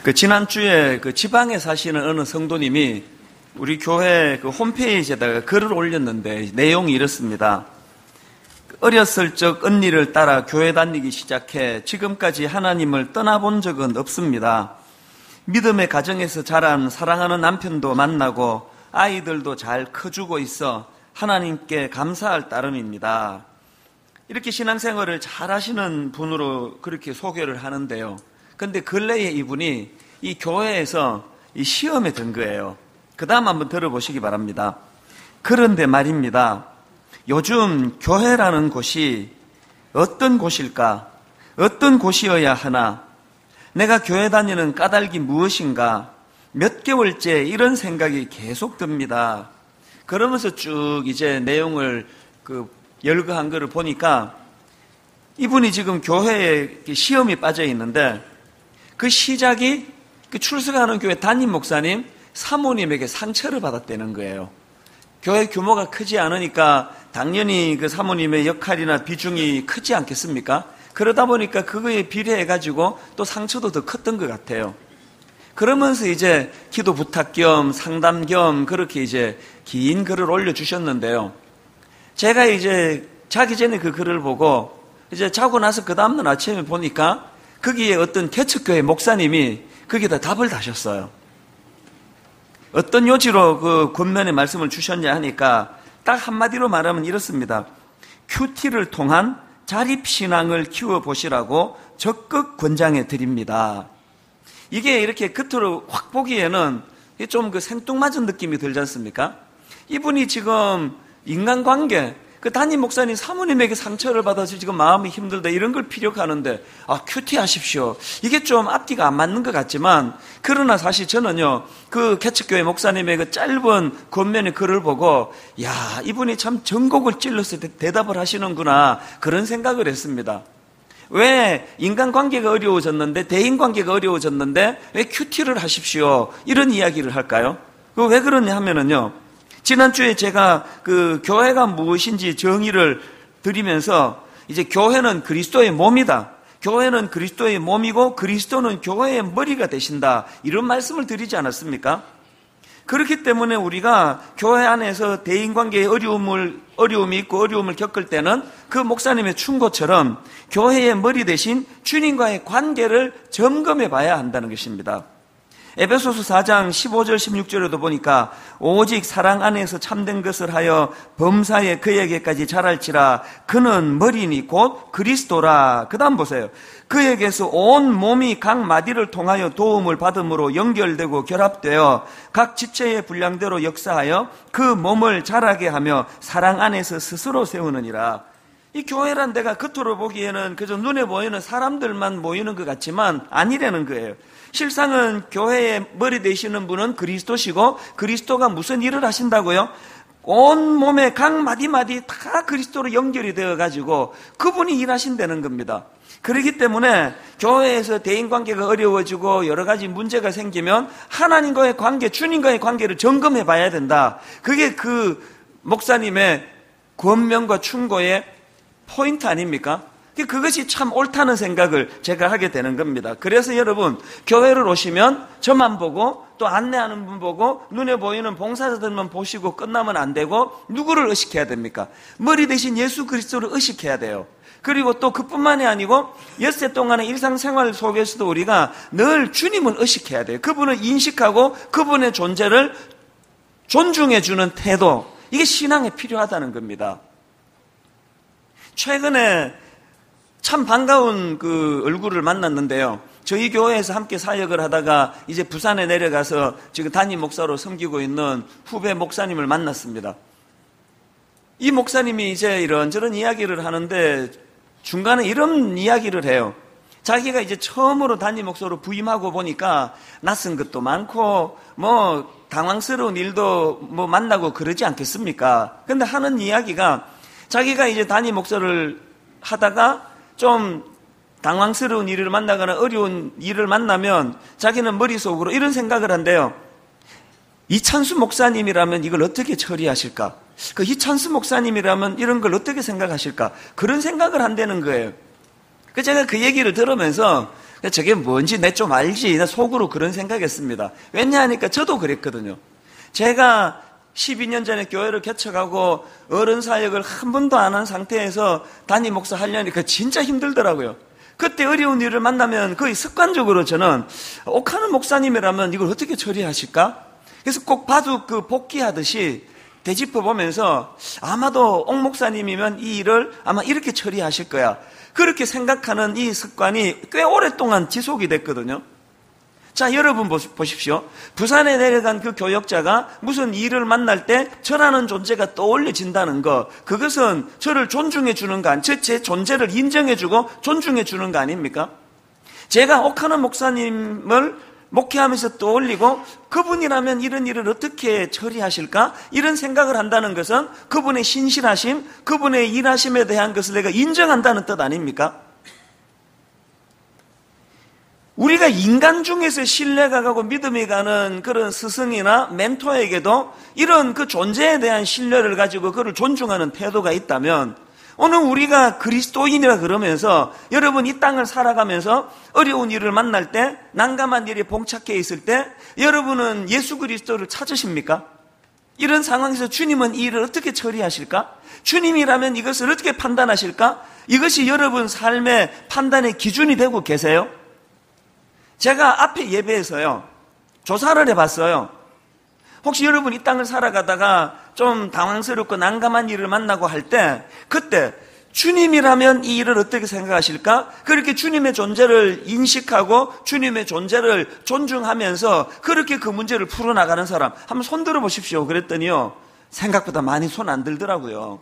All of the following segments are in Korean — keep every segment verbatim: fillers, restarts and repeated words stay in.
그 지난주에 그 지방에 사시는 어느 성도님이 우리 교회 그 홈페이지에다가 글을 올렸는데 내용이 이렇습니다. 어렸을 적 언니를 따라 교회 다니기 시작해 지금까지 하나님을 떠나본 적은 없습니다. 믿음의 가정에서 자란 사랑하는 남편도 만나고 아이들도 잘 커주고 있어 하나님께 감사할 따름입니다. 이렇게 신앙생활을 잘 하시는 분으로 그렇게 소개를 하는데요. 근데 근래에 이분이 이 교회에서 이 시험에 든 거예요. 그 다음 한번 들어보시기 바랍니다. 그런데 말입니다. 요즘 교회라는 곳이 어떤 곳일까? 어떤 곳이어야 하나? 내가 교회 다니는 까닭이 무엇인가? 몇 개월째 이런 생각이 계속 듭니다. 그러면서 쭉 이제 내용을 그 열거한 거를 보니까 이분이 지금 교회에 시험이 빠져 있는데 그 시작이 그 출석하는 교회 담임 목사님, 사모님에게 상처를 받았다는 거예요. 교회 규모가 크지 않으니까 당연히 그 사모님의 역할이나 비중이 크지 않겠습니까? 그러다 보니까 그거에 비례해가지고 또 상처도 더 컸던 것 같아요. 그러면서 이제 기도 부탁 겸 상담 겸 그렇게 이제 긴 글을 올려주셨는데요. 제가 이제 자기 전에 그 글을 보고 이제 자고 나서 그 다음날 아침에 보니까 거기에 어떤 개척교회 목사님이 거기다 답을 다셨어요. 어떤 요지로 그 권면의 말씀을 주셨냐 하니까 딱 한마디로 말하면 이렇습니다. 큐티를 통한 자립신앙을 키워보시라고 적극 권장해 드립니다. 이게 이렇게 겉으로 확 보기에는 좀 그 생뚱맞은 느낌이 들지 않습니까? 이분이 지금 인간관계, 그 담임 목사님 사모님에게 상처를 받아서 지금 마음이 힘들다 이런 걸 피력하는데 아 큐티 하십시오. 이게 좀 앞뒤가 안 맞는 것 같지만 그러나 사실 저는요 그 개척교회 목사님의 그 짧은 권면의 글을 보고 야 이분이 참 전곡을 찔러서 대, 대답을 하시는구나 그런 생각을 했습니다. 왜 인간관계가 어려워졌는데 대인관계가 어려워졌는데 왜 큐티를 하십시오 이런 이야기를 할까요? 그 왜 그러냐 하면은요 지난주에 제가 그 교회가 무엇인지 정의를 드리면서 이제 교회는 그리스도의 몸이다. 교회는 그리스도의 몸이고 그리스도는 교회의 머리가 되신다. 이런 말씀을 드리지 않았습니까? 그렇기 때문에 우리가 교회 안에서 대인관계에 어려움을, 어려움이 있고 어려움을 겪을 때는 그 목사님의 충고처럼 교회의 머리 대신 주님과의 관계를 점검해 봐야 한다는 것입니다. 에베소서 사 장 십오 절 십육 절에도 보니까 오직 사랑 안에서 참된 것을 하여 범사에 그에게까지 자랄지라 그는 머리니 곧 그리스도라. 그 다음 보세요. 그에게서 온 몸이 각 마디를 통하여 도움을 받음으로 연결되고 결합되어 각 지체의 분량대로 역사하여 그 몸을 자라게 하며 사랑 안에서 스스로 세우느니라. 이 교회란 데가 겉으로 보기에는 그저 눈에 보이는 사람들만 모이는 것 같지만 아니라는 거예요. 실상은 교회의 머리 되시는 분은 그리스도시고 그리스도가 무슨 일을 하신다고요? 온 몸의 각 마디마디 다 그리스도로 연결이 되어가지고 그분이 일하신다는 겁니다. 그렇기 때문에 교회에서 대인관계가 어려워지고 여러 가지 문제가 생기면 하나님과의 관계, 주님과의 관계를 점검해 봐야 된다. 그게 그 목사님의 권면과 충고의 포인트 아닙니까? 그것이 참 옳다는 생각을 제가 하게 되는 겁니다. 그래서 여러분 교회를 오시면 저만 보고 또 안내하는 분 보고 눈에 보이는 봉사자들만 보시고 끝나면 안 되고 누구를 의식해야 됩니까? 머리 대신 예수 그리스도를 의식해야 돼요. 그리고 또 그뿐만이 아니고 엿새 동안의 일상생활 속에서도 우리가 늘 주님을 의식해야 돼요. 그분을 인식하고 그분의 존재를 존중해주는 태도, 이게 신앙에 필요하다는 겁니다. 최근에 참 반가운 그 얼굴을 만났는데요. 저희 교회에서 함께 사역을 하다가 이제 부산에 내려가서 지금 담임 목사로 섬기고 있는 후배 목사님을 만났습니다. 이 목사님이 이제 이런저런 이야기를 하는데 중간에 이런 이야기를 해요. 자기가 이제 처음으로 담임 목사로 부임하고 보니까 낯선 것도 많고 뭐 당황스러운 일도 뭐 만나고 그러지 않겠습니까? 근데 하는 이야기가 자기가 이제 담임 목사를 하다가 좀 당황스러운 일을 만나거나 어려운 일을 만나면 자기는 머릿속으로 이런 생각을 한대요. 이찬수 목사님이라면 이걸 어떻게 처리하실까? 그 이찬수 목사님이라면 이런 걸 어떻게 생각하실까? 그런 생각을 한다는 거예요. 그 제가 그 얘기를 들으면서 저게 뭔지 내 좀 알지. 나 속으로 그런 생각했습니다. 왜냐하니까 저도 그랬거든요. 제가 십이 년 전에 교회를 개척하고 어른 사역을 한 번도 안 한 상태에서 담임 목사 하려니까 진짜 힘들더라고요. 그때 어려운 일을 만나면 거의 습관적으로 저는 옥하는 목사님이라면 이걸 어떻게 처리하실까? 그래서 꼭 바둑 그 복귀하듯이 되짚어 보면서 아마도 옥 목사님이면 이 일을 아마 이렇게 처리하실 거야. 그렇게 생각하는 이 습관이 꽤 오랫동안 지속이 됐거든요. 자, 여러분 보십시오. 부산에 내려간 그 교역자가 무슨 일을 만날 때 저라는 존재가 떠올려진다는 거, 그것은 저를 존중해 주는 거, 제, 제 존재를 인정해 주고 존중해 주는 거 아닙니까? 제가 옥하는 목사님을 목회하면서 떠올리고 그분이라면 이런 일을 어떻게 처리하실까? 이런 생각을 한다는 것은 그분의 신실하심, 그분의 일하심에 대한 것을 내가 인정한다는 뜻 아닙니까? 우리가 인간 중에서 신뢰가 가고 믿음이 가는 그런 스승이나 멘토에게도 이런 그 존재에 대한 신뢰를 가지고 그를 존중하는 태도가 있다면, 오늘 우리가 그리스도인이라 그러면서 여러분 이 땅을 살아가면서 어려운 일을 만날 때, 난감한 일에 봉착해 있을 때 여러분은 예수 그리스도를 찾으십니까? 이런 상황에서 주님은 이 일을 어떻게 처리하실까? 주님이라면 이것을 어떻게 판단하실까? 이것이 여러분 삶의 판단의 기준이 되고 계세요? 제가 앞에 예배에서요, 조사를 해봤어요. 혹시 여러분 이 땅을 살아가다가 좀 당황스럽고 난감한 일을 만나고 할 때, 그때 주님이라면 이 일을 어떻게 생각하실까? 그렇게 주님의 존재를 인식하고 주님의 존재를 존중하면서 그렇게 그 문제를 풀어나가는 사람 한번 손 들어 보십시오. 그랬더니요, 생각보다 많이 손 안 들더라고요.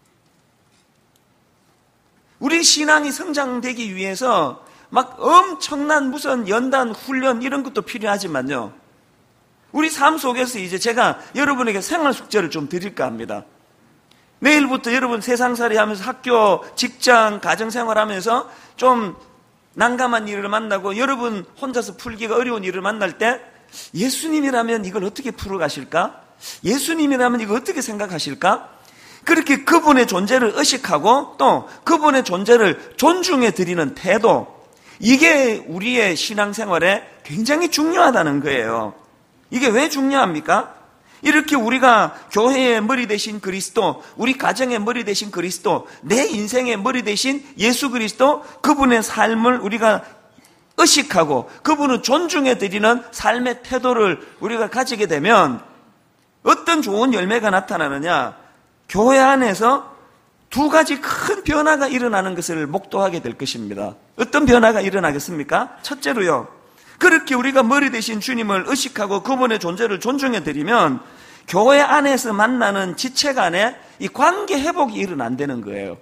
우리 신앙이 성장되기 위해서 막 엄청난 무슨 연단, 훈련 이런 것도 필요하지만요, 우리 삶 속에서 이제 제가 여러분에게 생활 숙제를 좀 드릴까 합니다. 내일부터 여러분 세상살이 하면서 학교, 직장, 가정생활 하면서 좀 난감한 일을 만나고 여러분 혼자서 풀기가 어려운 일을 만날 때 예수님이라면 이걸 어떻게 풀어가실까? 예수님이라면 이걸 어떻게 생각하실까? 그렇게 그분의 존재를 의식하고 또 그분의 존재를 존중해 드리는 태도, 이게 우리의 신앙생활에 굉장히 중요하다는 거예요. 이게 왜 중요합니까? 이렇게 우리가 교회의 머리 되신 그리스도, 우리 가정의 머리 되신 그리스도, 내 인생의 머리 되신 예수 그리스도, 그분의 삶을 우리가 의식하고 그분을 존중해 드리는 삶의 태도를 우리가 가지게 되면 어떤 좋은 열매가 나타나느냐? 교회 안에서 두 가지 큰 변화가 일어나는 것을 목도하게 될 것입니다. 어떤 변화가 일어나겠습니까? 첫째로요, 그렇게 우리가 머리 되신 주님을 의식하고 그분의 존재를 존중해 드리면 교회 안에서 만나는 지체 간에 이 관계 회복이 일어난다는 거예요.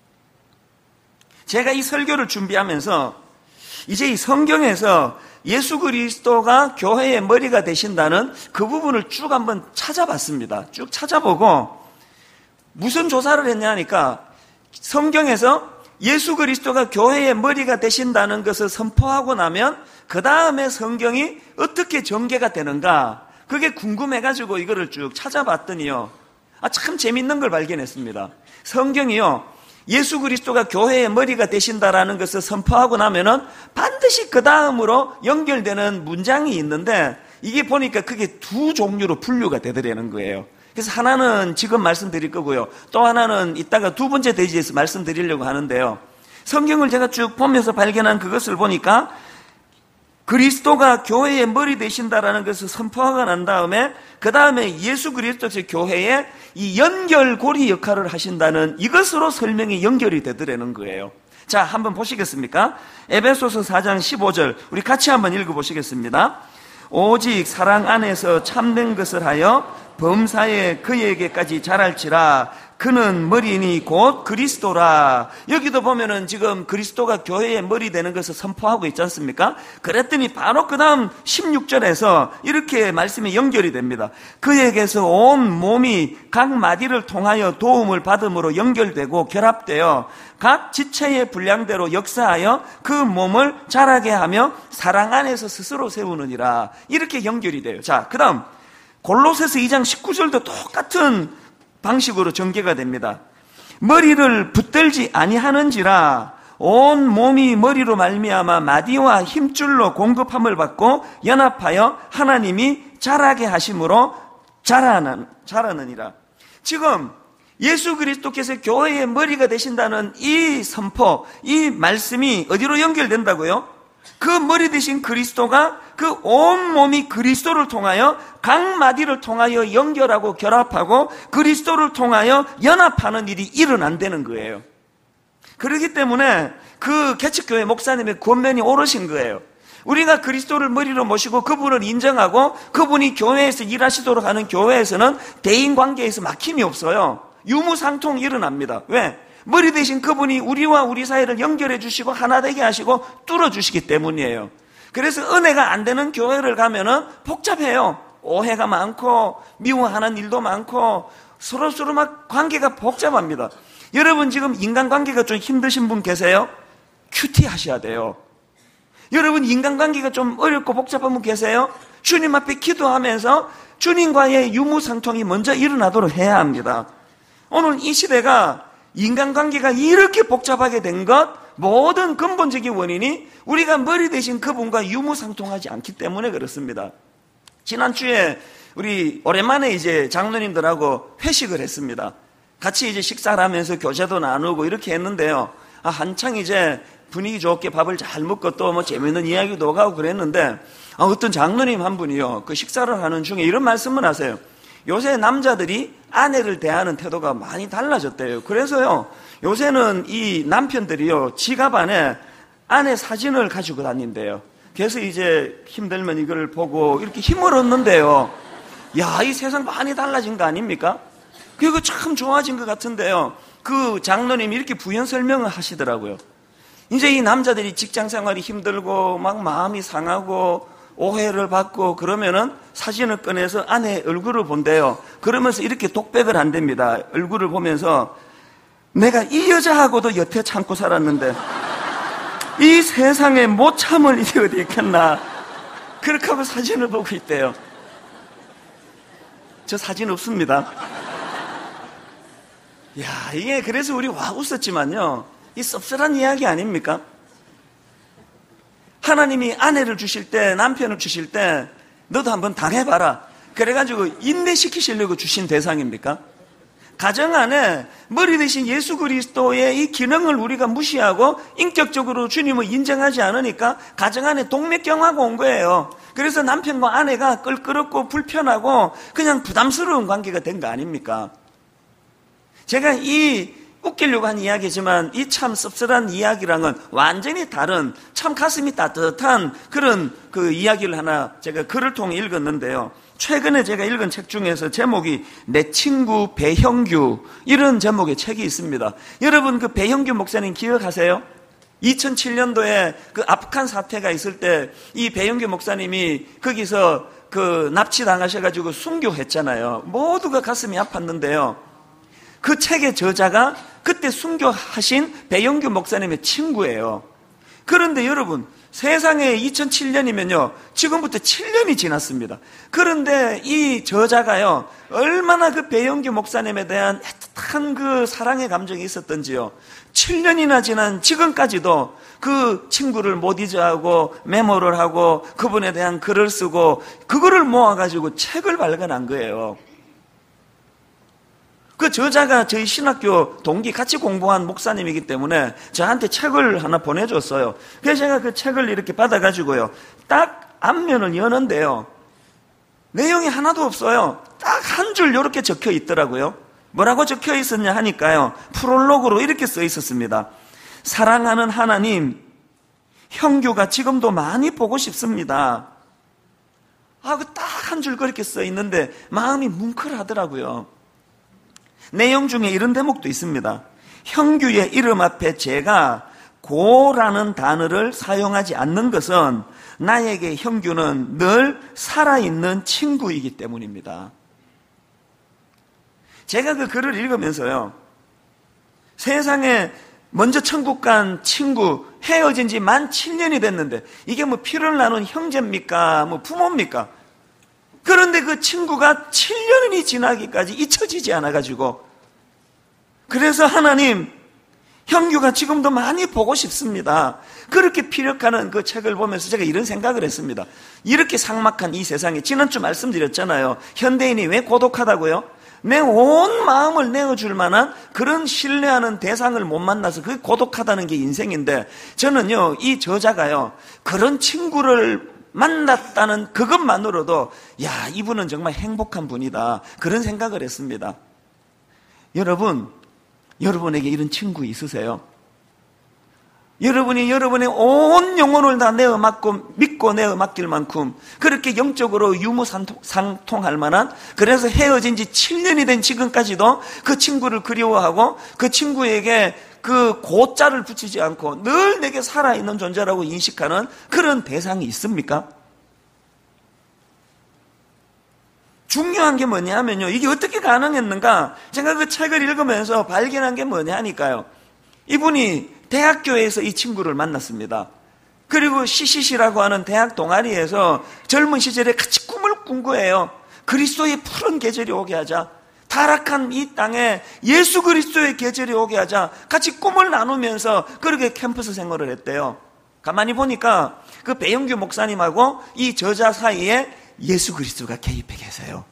제가 이 설교를 준비하면서 이제 이 성경에서 예수 그리스도가 교회의 머리가 되신다는 그 부분을 쭉 한번 찾아봤습니다. 쭉 찾아보고 무슨 조사를 했냐 하니까, 성경에서 예수 그리스도가 교회의 머리가 되신다는 것을 선포하고 나면 그 다음에 성경이 어떻게 전개가 되는가, 그게 궁금해가지고 이거를 쭉 찾아봤더니요, 아, 참 재밌는 걸 발견했습니다. 성경이요, 예수 그리스도가 교회의 머리가 되신다라는 것을 선포하고 나면은 반드시 그 다음으로 연결되는 문장이 있는데, 이게 보니까 그게 두 종류로 분류가 되더라는 거예요. 그래서 하나는 지금 말씀드릴 거고요, 또 하나는 이따가 두 번째 대지에서 말씀드리려고 하는데요, 성경을 제가 쭉 보면서 발견한 그것을 보니까 그리스도가 교회의 머리 되신다라는 것을 선포하고 난 다음에 그 다음에 예수 그리스도께서 교회에 이 연결고리 역할을 하신다는 이것으로 설명이 연결이 되더라는 거예요. 자, 한번 보시겠습니까? 에베소서 사 장 십오 절 우리 같이 한번 읽어보시겠습니다. 오직 사랑 안에서 참된 것을 하여 범사에 그에게까지 자랄지라. 그는 머리니 곧 그리스도라. 여기도 보면은 지금 그리스도가 교회의 머리 되는 것을 선포하고 있지 않습니까? 그랬더니 바로 그 다음 십육 절에서 이렇게 말씀이 연결이 됩니다. 그에게서 온 몸이 각 마디를 통하여 도움을 받음으로 연결되고 결합되어 각 지체의 분량대로 역사하여 그 몸을 자라게 하며 사랑 안에서 스스로 세우느니라. 이렇게 연결이 돼요. 자, 그 다음 골로새서 이 장 십구 절도 똑같은 방식으로 전개가 됩니다. 머리를 붙들지 아니하는지라 온 몸이 머리로 말미암아 마디와 힘줄로 공급함을 받고 연합하여 하나님이 자라게 하심으로 자라는, 자라느니라. 지금 예수 그리스도께서 교회의 머리가 되신다는 이 선포, 이 말씀이 어디로 연결된다고요? 그 머리 되신 그리스도가 그 온몸이 그리스도를 통하여 각 마디를 통하여 연결하고 결합하고 그리스도를 통하여 연합하는 일이 일어난다는 거예요. 그렇기 때문에 그 개척교회 목사님의 권면이 옳으신 거예요. 우리가 그리스도를 머리로 모시고 그분을 인정하고 그분이 교회에서 일하시도록 하는 교회에서는 대인관계에서 막힘이 없어요. 유무상통이 일어납니다. 왜? 머리 대신 그분이 우리와 우리 사이를 연결해 주시고 하나 되게 하시고 뚫어 주시기 때문이에요. 그래서 은혜가 안 되는 교회를 가면은 복잡해요. 오해가 많고 미워하는 일도 많고 서로서로 막 관계가 복잡합니다. 여러분 지금 인간관계가 좀 힘드신 분 계세요? 큐티 하셔야 돼요. 여러분 인간관계가 좀 어렵고 복잡한 분 계세요? 주님 앞에 기도하면서 주님과의 유무상통이 먼저 일어나도록 해야 합니다. 오늘 이 시대가 인간관계가 이렇게 복잡하게 된 것, 모든 근본적인 원인이 우리가 머리 대신 그분과 유무상통하지 않기 때문에 그렇습니다. 지난주에 우리 오랜만에 이제 장로님들하고 회식을 했습니다. 같이 이제 식사를 하면서 교제도 나누고 이렇게 했는데요. 아, 한창 이제 분위기 좋게 밥을 잘 먹고 또 뭐 재밌는 이야기도 하고 그랬는데, 아, 어떤 장로님 한 분이요. 그 식사를 하는 중에 이런 말씀을 하세요. 요새 남자들이 아내를 대하는 태도가 많이 달라졌대요. 그래서요, 요새는 이 남편들이요, 지갑 안에 아내 사진을 가지고 다닌대요. 그래서 이제 힘들면 이걸 보고 이렇게 힘을 얻는데요. 야, 이 세상 많이 달라진 거 아닙니까? 그거 참 좋아진 것 같은데요. 그 장로님이 이렇게 부연 설명을 하시더라고요. 이제 이 남자들이 직장 생활이 힘들고 막 마음이 상하고 오해를 받고 그러면은 사진을 꺼내서 아내의 얼굴을 본대요. 그러면서 이렇게 독백을 한답니다. 얼굴을 보면서 내가 이 여자하고도 여태 참고 살았는데 이 세상에 못 참을 일이 어디 있겠나. 그렇게 하고 사진을 보고 있대요. 저 사진 없습니다. 야, 이게 그래서 우리 와 웃었지만요, 이 씁쓸한 이야기 아닙니까? 하나님이 아내를 주실 때, 남편을 주실 때 너도 한번 당해봐라 그래가지고 인내시키시려고 주신 대상입니까? 가정 안에 머리 대신 예수 그리스도의 이 기능을 우리가 무시하고 인격적으로 주님을 인정하지 않으니까 가정 안에 동맥경화가 온 거예요. 그래서 남편과 아내가 껄끄럽고 불편하고 그냥 부담스러운 관계가 된 거 아닙니까? 제가 이 웃기려고 한 이야기지만 이 참 씁쓸한 이야기랑은 완전히 다른 참 가슴이 따뜻한 그런 그 이야기를 하나 제가 글을 통해 읽었는데요. 최근에 제가 읽은 책 중에서 제목이 내 친구 배형규, 이런 제목의 책이 있습니다. 여러분 그 배형규 목사님 기억하세요? 이천칠 년도에 그 아프간 사태가 있을 때 이 배형규 목사님이 거기서 그 납치당하셔가지고 순교했잖아요. 모두가 가슴이 아팠는데요. 그 책의 저자가 그때 순교하신 배영규 목사님의 친구예요. 그런데 여러분, 세상에 이천칠 년이면요, 지금부터 칠 년이 지났습니다. 그런데 이 저자가요, 얼마나 그 배영규 목사님에 대한 애틋한 그 사랑의 감정이 있었던지요, 칠 년이나 지난 지금까지도 그 친구를 못 잊어하고 메모를 하고 그분에 대한 글을 쓰고 그거를 모아가지고 책을 발간한 거예요. 그 저자가 저희 신학교 동기 같이 공부한 목사님이기 때문에 저한테 책을 하나 보내줬어요. 그래서 제가 그 책을 이렇게 받아가지고요, 딱 앞면을 여는데요, 내용이 하나도 없어요. 딱 한 줄 이렇게 적혀 있더라고요. 뭐라고 적혀 있었냐 하니까요, 프롤로그로 이렇게 써 있었습니다. 사랑하는 하나님, 형규가 지금도 많이 보고 싶습니다. 아, 그 딱 한 줄 그렇게 써 있는데 마음이 뭉클하더라고요. 내용 중에 이런 대목도 있습니다. 형규의 이름 앞에 제가 고라는 단어를 사용하지 않는 것은 나에게 형규는 늘 살아있는 친구이기 때문입니다. 제가 그 글을 읽으면서요, 세상에 먼저 천국 간 친구 헤어진 지 만 칠 년이 됐는데 이게 뭐 피를 나눈 형제입니까? 뭐 부모입니까? 그런데 그 친구가 칠 년이 지나기까지 잊혀지지 않아가지고, 그래서 하나님, 형규가 지금도 많이 보고 싶습니다. 그렇게 피력하는 그 책을 보면서 제가 이런 생각을 했습니다. 이렇게 삭막한 이 세상에, 지난주 말씀드렸잖아요. 현대인이 왜 고독하다고요? 내 온 마음을 내어줄 만한 그런 신뢰하는 대상을 못 만나서 그게 고독하다는 게 인생인데, 저는요, 이 저자가요, 그런 친구를 만났다는 그것만으로도 야, 이분은 정말 행복한 분이다, 그런 생각을 했습니다. 여러분, 여러분에게 이런 친구 있으세요? 여러분이 여러분의 온 영혼을 다 내어 맡고 믿고 내어 맡길 만큼 그렇게 영적으로 유무상통할 만한, 그래서 헤어진 지 칠 년이 된 지금까지도 그 친구를 그리워하고 그 친구에게 그 고자를 붙이지 않고 늘 내게 살아있는 존재라고 인식하는 그런 대상이 있습니까? 중요한 게 뭐냐면요, 이게 어떻게 가능했는가, 제가 그 책을 읽으면서 발견한 게 뭐냐 하니까요, 이분이 대학교에서 이 친구를 만났습니다. 그리고 씨씨씨라고 하는 대학 동아리에서 젊은 시절에 같이 꿈을 꾼 거예요. 그리스도의 푸른 계절이 오게 하자, 타락한 이 땅에 예수 그리스도의 계절이 오게 하자, 같이 꿈을 나누면서 그렇게 캠퍼스 생활을 했대요. 가만히 보니까 그 배영규 목사님하고 이 저자 사이에 예수 그리스도가 개입해 계세요.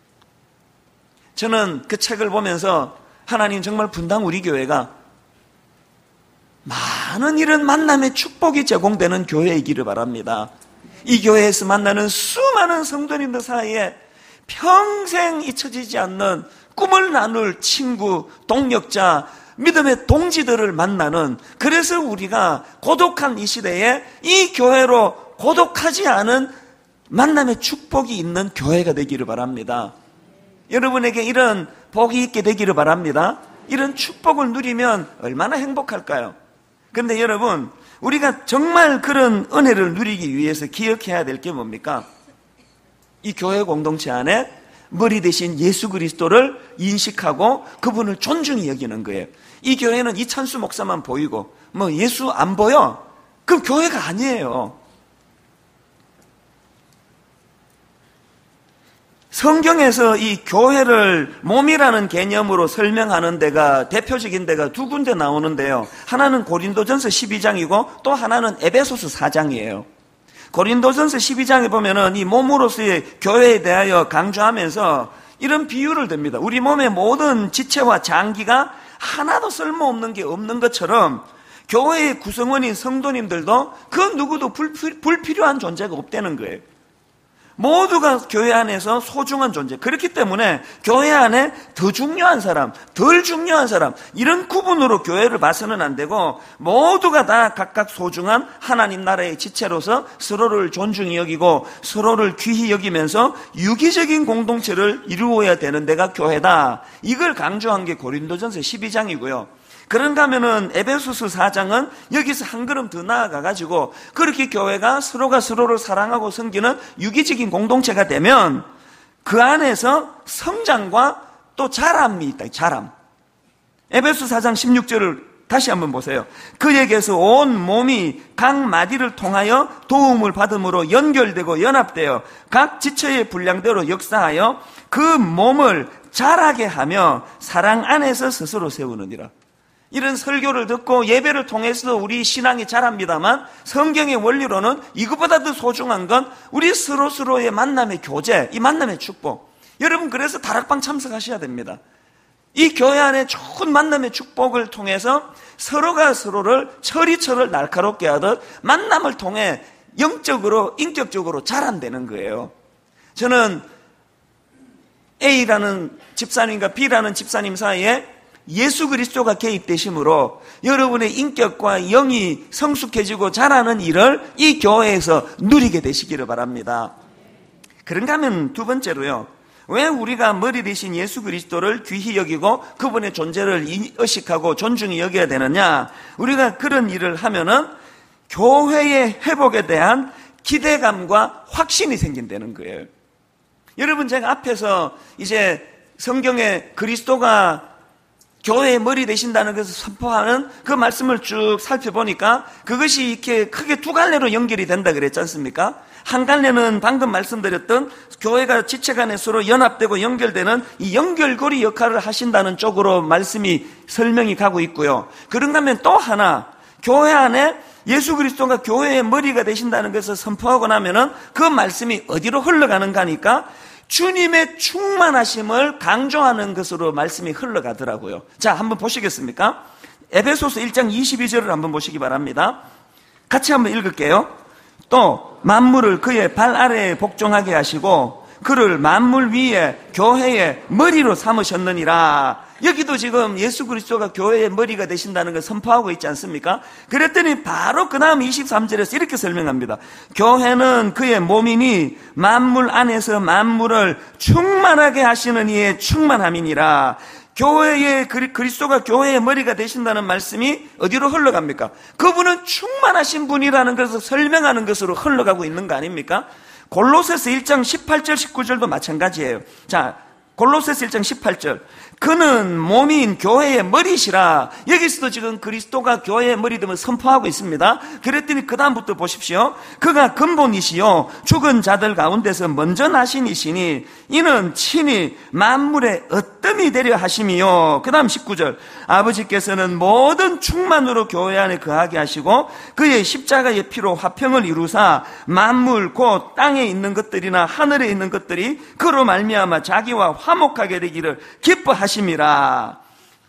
저는 그 책을 보면서 하나님, 정말 분당 우리 교회가 많은 이런 만남의 축복이 제공되는 교회이기를 바랍니다. 이 교회에서 만나는 수많은 성도님들 사이에 평생 잊혀지지 않는 꿈을 나눌 친구, 동력자, 믿음의 동지들을 만나는, 그래서 우리가 고독한 이 시대에 이 교회로 고독하지 않은 만남의 축복이 있는 교회가 되기를 바랍니다. 여러분에게 이런 복이 있게 되기를 바랍니다. 이런 축복을 누리면 얼마나 행복할까요? 그런데 여러분, 우리가 정말 그런 은혜를 누리기 위해서 기억해야 될 게 뭡니까? 이 교회 공동체 안에 머리 대신 예수 그리스도를 인식하고 그분을 존중히 여기는 거예요. 이 교회는 이찬수 목사만 보이고 뭐 예수 안 보여? 그럼 교회가 아니에요. 성경에서 이 교회를 몸이라는 개념으로 설명하는 데가, 대표적인 데가 두 군데 나오는데요. 하나는 고린도전서 십이 장이고 또 하나는 에베소서 사 장이에요. 고린도전서 십이 장에 보면은 이 몸으로서의 교회에 대하여 강조하면서 이런 비유를 듭니다. 우리 몸의 모든 지체와 장기가 하나도 쓸모없는 게 없는 것처럼 교회의 구성원인 성도님들도 그 누구도 불필, 불필요한 존재가 없다는 거예요. 모두가 교회 안에서 소중한 존재. 그렇기 때문에 교회 안에 더 중요한 사람, 덜 중요한 사람, 이런 구분으로 교회를 봐서는 안 되고 모두가 다 각각 소중한 하나님 나라의 지체로서 서로를 존중히 여기고 서로를 귀히 여기면서 유기적인 공동체를 이루어야 되는 데가 교회다. 이걸 강조한 게 고린도전서 십이 장이고요. 그런가 하면은 에베소서 사 장은 여기서 한 걸음 더 나아가가지고 그렇게 교회가 서로가 서로를 사랑하고 섬기는 유기적인 공동체가 되면 그 안에서 성장과 또 자람이 있다. 자람. 에베소서 사 장 십육 절을 다시 한번 보세요. 그에게서 온 몸이 각 마디를 통하여 도움을 받음으로 연결되고 연합되어 각 지체의 분량대로 역사하여 그 몸을 자라게 하며 사랑 안에서 스스로 세우느니라. 이런 설교를 듣고 예배를 통해서 우리 신앙이 자랍니다만 성경의 원리로는 이것보다 더 소중한 건 우리 서로서로의 만남의 교제, 이 만남의 축복. 여러분, 그래서 다락방 참석하셔야 됩니다. 이 교회 안에 좋은 만남의 축복을 통해서 서로가 서로를 철이철을 날카롭게 하듯 만남을 통해 영적으로, 인격적으로 자란다는 거예요. 저는 A라는 집사님과 B라는 집사님 사이에 예수 그리스도가 개입되심으로 여러분의 인격과 영이 성숙해지고 자라는 일을 이 교회에서 누리게 되시기를 바랍니다. 그런가 하면 두 번째로요, 왜 우리가 머리 대신 예수 그리스도를 귀히 여기고 그분의 존재를 의식하고 존중히 여겨야 되느냐? 우리가 그런 일을 하면은 교회의 회복에 대한 기대감과 확신이 생긴다는 거예요. 여러분, 제가 앞에서 이제 성경에 그리스도가 교회의 머리 되신다는 것을 선포하는 그 말씀을 쭉 살펴보니까 그것이 이렇게 크게 두 갈래로 연결이 된다 그랬지 않습니까? 한 갈래는 방금 말씀드렸던 교회가 지체 간에 서로 연합되고 연결되는 이 연결고리 역할을 하신다는 쪽으로 말씀이 설명이 가고 있고요. 그런가 하면 또 하나, 교회 안에 예수 그리스도가 교회의 머리가 되신다는 것을 선포하고 나면은 그 말씀이 어디로 흘러가는가 하니까 주님의 충만하심을 강조하는 것으로 말씀이 흘러가더라고요. 자, 한번 보시겠습니까? 에베소서 일 장 이십이 절을 한번 보시기 바랍니다. 같이 한번 읽을게요. 또 만물을 그의 발 아래에 복종하게 하시고 그를 만물 위에 교회의 머리로 삼으셨느니라. 여기도 지금 예수 그리스도가 교회의 머리가 되신다는 걸 선포하고 있지 않습니까? 그랬더니 바로 그 다음 이십삼 절에서 이렇게 설명합니다. 교회는 그의 몸이니 만물 안에서 만물을 충만하게 하시는 이의 충만함이니라. 교회의 그리스도가 교회의 머리가 되신다는 말씀이 어디로 흘러갑니까? 그분은 충만하신 분이라는 것을 설명하는 것으로 흘러가고 있는 거 아닙니까? 골로새서 일 장 십팔 절 십구 절도 마찬가지예요. 자, 골로새서 일 장 십팔 절. 그는 몸인 교회의 머리시라. 여기서도 지금 그리스도가 교회의 머리 됨을 선포하고 있습니다. 그랬더니 그 다음부터 보십시오. 그가 근본이시요 죽은 자들 가운데서 먼저 나신 이시니 이는 친히 만물의 어뜸이 되려 하심이요. 그 다음 십구 절. 아버지께서는 모든 충만으로 교회 안에 거하게 하시고 그의 십자가의 피로 화평을 이루사 만물 곧 땅에 있는 것들이나 하늘에 있는 것들이 그로 말미암아 자기와 화목하게 되기를 기뻐하시니라. 하심이라.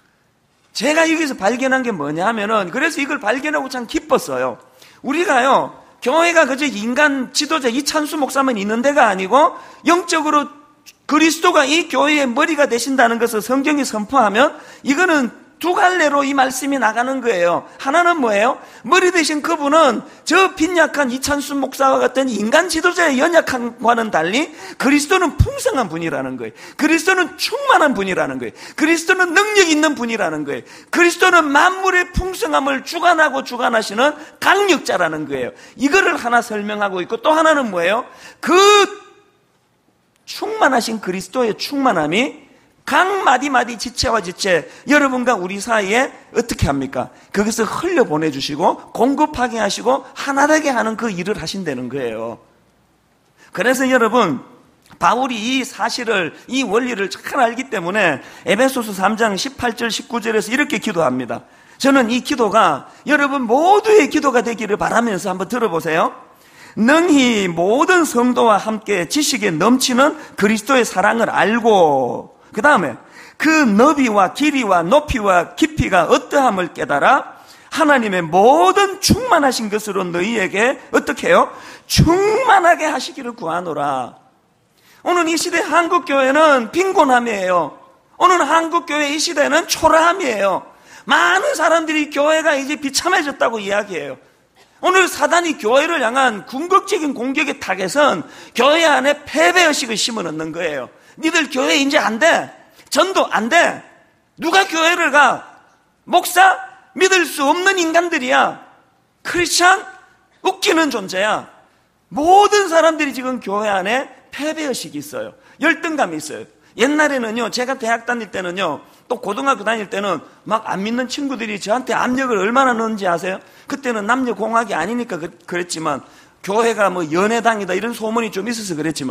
제가 여기서 발견한 게 뭐냐 하면은, 그래서 이걸 발견하고 참 기뻤어요. 우리가요, 교회가 그저 인간 지도자 이찬수 목사만 있는 데가 아니고 영적으로 그리스도가 이 교회의 머리가 되신다는 것을 성경이 선포하면 이거는 두 갈래로 이 말씀이 나가는 거예요. 하나는 뭐예요? 머리 되신 그분은 저 빈약한 이찬수 목사와 같은 인간 지도자의 연약함과는 달리 그리스도는 풍성한 분이라는 거예요. 그리스도는 충만한 분이라는 거예요. 그리스도는 능력 있는 분이라는 거예요. 그리스도는 만물의 풍성함을 주관하고 주관하시는 강력자라는 거예요. 이거를 하나 설명하고 있고, 또 하나는 뭐예요? 그 충만하신 그리스도의 충만함이 각 마디마디 지체와 지체 여러분과 우리 사이에 어떻게 합니까? 그것을 흘려보내주시고 공급하게 하시고 하나되게 하는 그 일을 하신다는 거예요. 그래서 여러분, 바울이 이 사실을, 이 원리를 잘 알기 때문에 에베소서 삼 장 십팔 절 십구 절에서 이렇게 기도합니다. 저는 이 기도가 여러분 모두의 기도가 되기를 바라면서 한번 들어보세요. 능히 모든 성도와 함께 지식에 넘치는 그리스도의 사랑을 알고, 그 다음에 그 너비와 길이와 높이와 깊이가 어떠함을 깨달아 하나님의 모든 충만하신 것으로 너희에게 어떻게 해요? 충만하게 하시기를 구하노라. 오늘 이 시대 한국교회는 빈곤함이에요. 오늘 한국교회 이 시대는 초라함이에요. 많은 사람들이 교회가 이제 비참해졌다고 이야기해요. 오늘 사단이 교회를 향한 궁극적인 공격의 타겟은 교회 안에 패배의식을 심어넣는 거예요. 니들 교회 이제 안 돼. 전도 안 돼. 누가 교회를 가? 목사? 믿을 수 없는 인간들이야. 크리스찬? 웃기는 존재야. 모든 사람들이 지금 교회 안에 패배의식이 있어요. 열등감이 있어요. 옛날에는요, 제가 대학 다닐 때는요, 또 고등학교 다닐 때는 막 안 믿는 친구들이 저한테 압력을 얼마나 넣는지 아세요? 그때는 남녀공학이 아니니까 그랬지만, 교회가 뭐 연애당이다 이런 소문이 좀 있어서 그랬지만,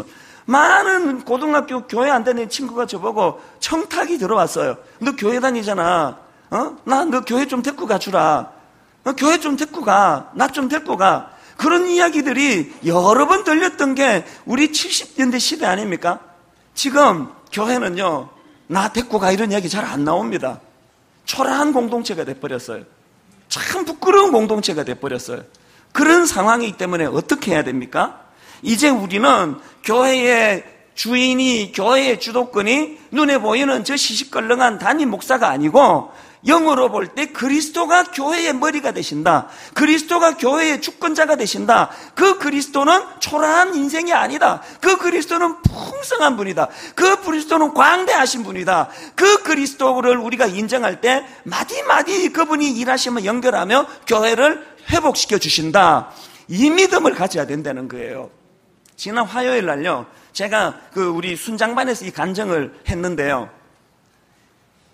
많은 고등학교 교회 안 다니는 친구가 저보고 청탁이 들어왔어요. 너 교회 다니잖아. 어? 나 너 교회 좀 데리고 가주라. 어, 교회 좀 데리고 가. 나 좀 데리고 가. 그런 이야기들이 여러 번 들렸던 게 우리 칠십 년대 시대 아닙니까? 지금 교회는요, 나 데리고 가 이런 이야기 잘 안 나옵니다. 초라한 공동체가 돼버렸어요. 참 부끄러운 공동체가 돼버렸어요. 그런 상황이기 때문에 어떻게 해야 됩니까? 이제 우리는 교회의 주인이, 교회의 주도권이 눈에 보이는 저 시시껄렁한 담임 목사가 아니고 영어로 볼 때 그리스도가 교회의 머리가 되신다. 그리스도가 교회의 주권자가 되신다. 그 그리스도는 초라한 인생이 아니다. 그 그리스도는 풍성한 분이다. 그 그리스도는 광대하신 분이다. 그 그리스도를 우리가 인정할 때 마디마디 그분이 일하시면 연결하며 교회를 회복시켜 주신다. 이 믿음을 가져야 된다는 거예요. 지난 화요일 날요, 제가 그 우리 순장반에서 이 간증을 했는데요.